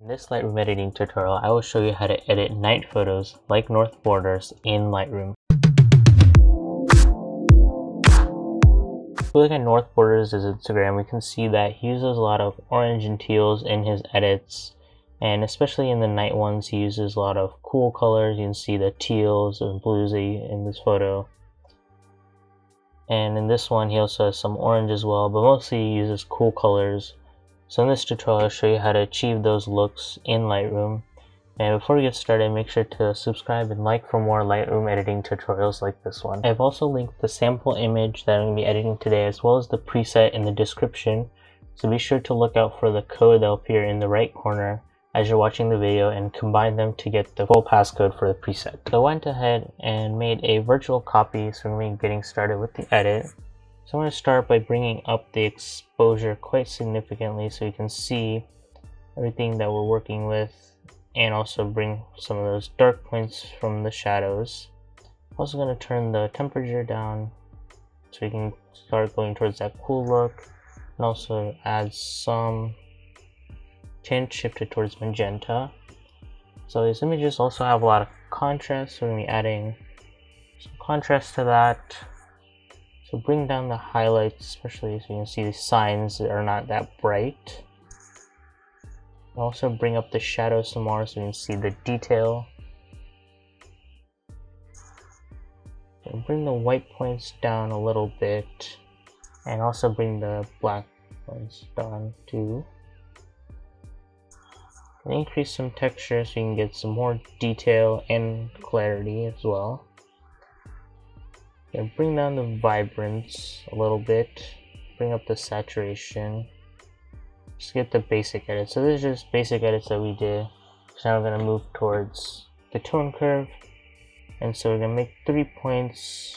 In this Lightroom editing tutorial, I will show you how to edit night photos like north borders in Lightroom. If we look at North Borders' Instagram, we can see that he uses a lot of orange and teals in his edits, and especially in the night ones, he uses a lot of cool colors. You can see the teals and blues in this photo. And in this one, he also has some orange as well, but mostly he uses cool colors. So in this tutorial, I'll show you how to achieve those looks in Lightroom. And before we get started, make sure to subscribe and like for more Lightroom editing tutorials like this one. I've also linked the sample image that I'm going to be editing today, as well as the preset in the description. So be sure to look out for the code that will appear in the right corner as you're watching the video and combine them to get the full passcode for the preset. So I went ahead and made a virtual copy, so we're going to be getting started with the edit. So I'm going to start by bringing up the exposure quite significantly so you can see everything that we're working with, and also bring some of those dark points from the shadows. I'm also going to turn the temperature down so you can start going towards that cool look, and also add some tint shifted towards magenta. So these images also have a lot of contrast, so we're going to be adding some contrast to that. So bring down the highlights, especially so you can see the signs that are not that bright. Also bring up the shadows some more so you can see the detail. And bring the white points down a little bit, and also bring the black points down too. And increase some texture so you can get some more detail and clarity as well. And bring down the vibrance a little bit, bring up the saturation. Just get the basic edits. So this is just basic edits that we did. So now we're going to move towards the tone curve, and so we're going to make 3 points.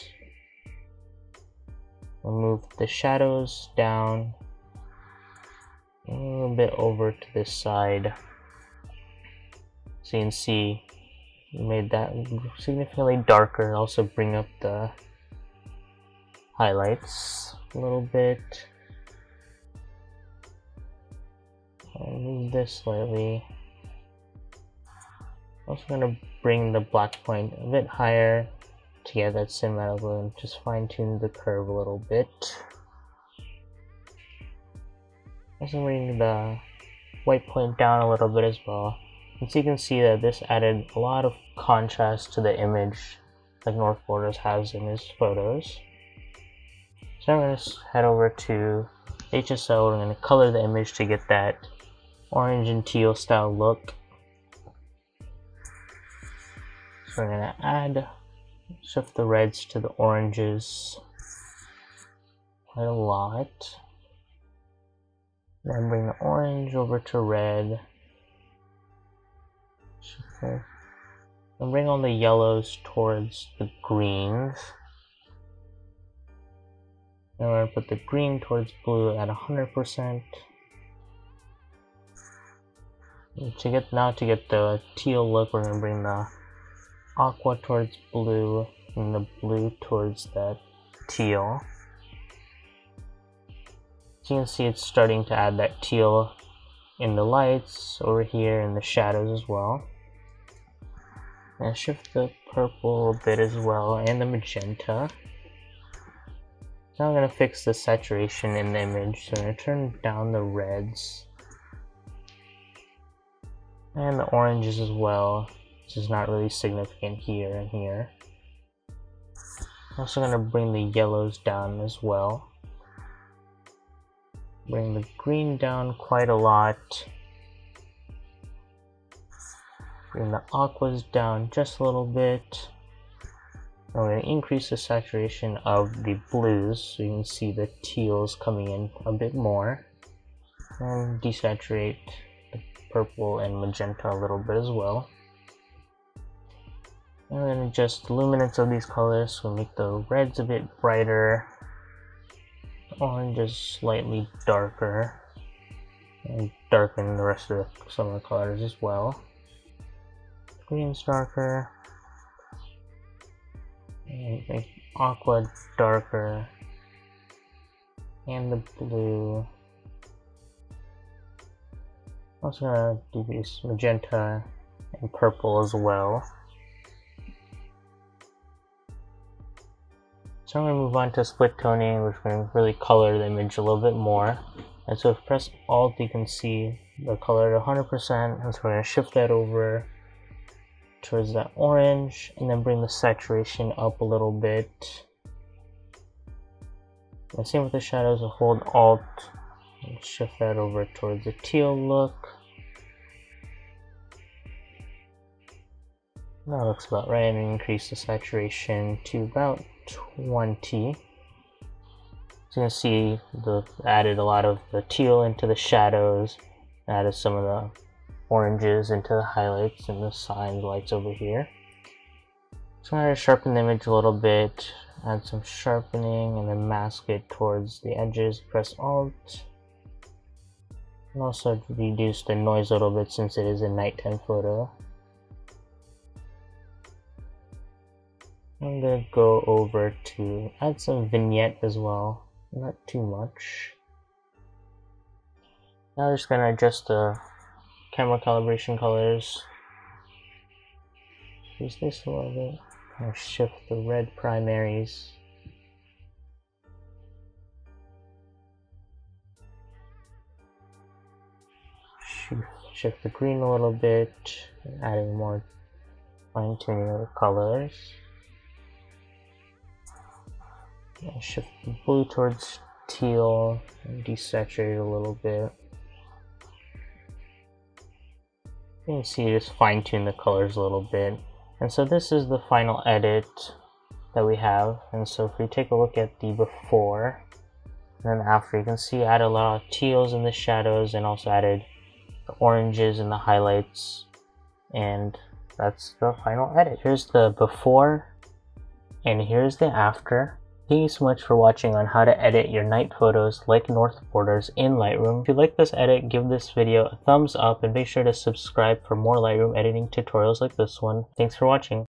We'll move the shadows down a little bit over to this side, so you can see we made that significantly darker. Also bring up the highlights a little bit. I'll move this slightly. Also going to bring the black point a bit higher to get that cinematic look, and just fine tune the curve a little bit. Also bring the white point down a little bit as well. And so you can see that this added a lot of contrast to the image like North Borders has in his photos. So I'm going to head over to HSL. We're going to color the image to get that orange and teal style look. So we're going to shift the reds to the oranges quite a lot. Then bring the orange over to red. And bring all the yellows towards the greens. And we're going to put the green towards blue at 100%. To get the teal look, we're going to bring the aqua towards blue and the blue towards that teal. So you can see it's starting to add that teal in the lights over here in the shadows as well. And shift the purple a bit as well, and the magenta. Now I'm going to fix the saturation in the image, so I'm going to turn down the reds and the oranges as well, which is not really significant here and here. I'm also going to bring the yellows down as well. Bring the green down quite a lot. Bring the aquas down just a little bit. I'm going to increase the saturation of the blues so you can see the teals coming in a bit more. And desaturate the purple and magenta a little bit as well. And then adjust the luminance of these colors, so make the reds a bit brighter, the orange is slightly darker, and darken the rest of some of the colors as well. Green's darker, and make aqua darker, and the blue also gonna do this magenta and purple as well. So I'm going to move on to split toning, which is going to really color the image a little bit more. And so if you press Alt, you can see the color at 100%, and so we're going to shift that over towards that orange, and then bring the saturation up a little bit. And same with the shadows, we'll hold Alt, and shift that over towards the teal look. That looks about right, and increase the saturation to about 20. So you can see added a lot of the teal into the shadows, added some of the oranges into the highlights and the signs lights over here. So I'm going to sharpen the image a little bit, add some sharpening, and then mask it towards the edges. Press Alt. And also reduce the noise a little bit since it is a nighttime photo. I'm going to go over to add some vignette as well, not too much. Now I'm just going to adjust the camera calibration colors. Use this a little bit. I'll shift the red primaries. Shift the green a little bit, adding more fine tuning of the colors. And shift the blue towards teal and desaturate a little bit. You can see just fine tune the colors a little bit. And so this is the final edit that we have. And so if we take a look at the before and then after, you can see I added a lot of teals in the shadows and also added the oranges in the highlights. And that's the final edit. Here's the before and here's the after. Thank you so much for watching on how to edit your night photos like north borders in Lightroom. If you like this edit, give this video a thumbs up and make sure to subscribe for more Lightroom editing tutorials like this one. Thanks for watching.